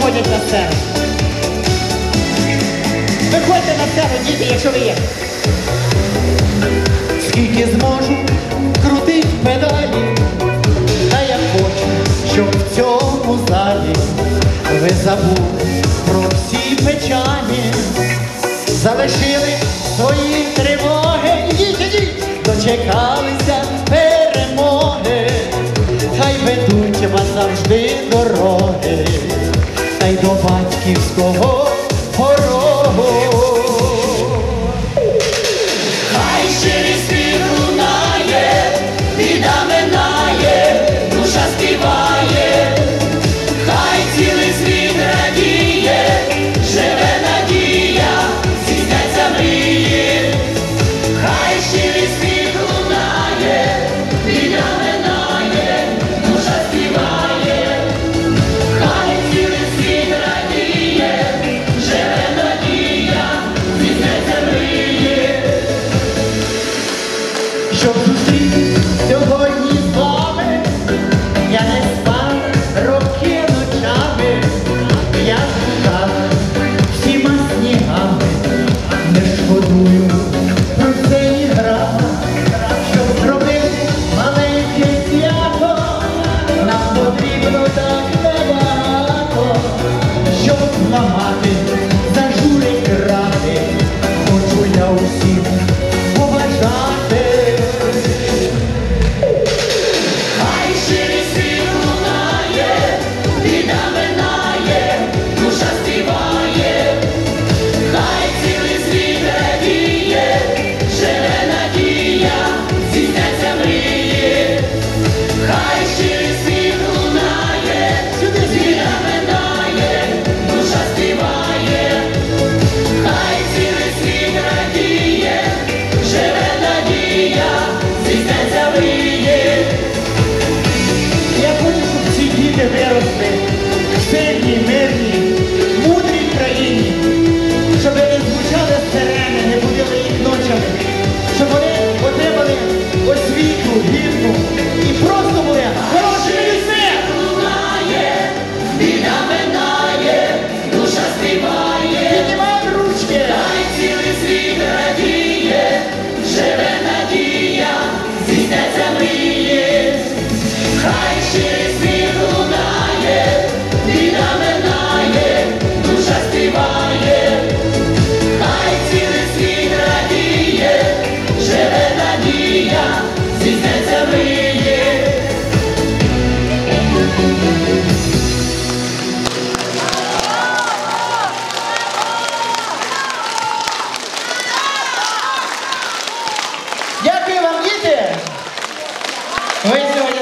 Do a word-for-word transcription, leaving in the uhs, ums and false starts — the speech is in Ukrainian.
виходять на сцену. Виходьте на сцену, діти, якщо ви є. Скільки зможу крутить педалі, та я хочу, щоб в цьому залі ви забули про всі печалі, залишили свої тривоги, ідіть, ідіть, дочекалися перемоги, хай ведуть вас завжди дороги, та й до батьківського порогу. Хай щирий спів лунає, біда минає, душа співає, хай цілий світ радіє, живе надія, здійсняться мрії. Хай щирий спів лунає, біда минає, душа співає, хай цілий світ радіє, живе надія, здійсняться мрії. Щоб зустріти сьогодні з вами, я не спав роки ночами, я шукав всіма снігами, не шкодую про це ні грама, щоб зробити маленьке свято, нам потрібно так небагато, щоб зламати зажури крати, хочу я усім побажати. Хай щирий світ лунає, біда минає, душа співає, хай цілий світ радіє, живе надія, здійсняться мрії. Хай щирий світ лунає, біда минає, душа співає, хай цілий світ радіє, живе надія, здійсняться мрії. Я хочу, щоб всі діти виросли в сильній, мирній, мудрій країні, щоб не звучали сирени, не будили їх ночами, щоб вони отримали освіту, гідну і просто були хорошими людьми. Лунає, біда минає, душа співає, Піднімаємо ручки. хай цілий світ радіє, живе надія, здійсняться мрії. Хай щирий світ лунає, біда минає, душа співає, хай цілий світ радіє, живе надія, здійсняться мрії. Дякую вам, діти. Ви сьогодні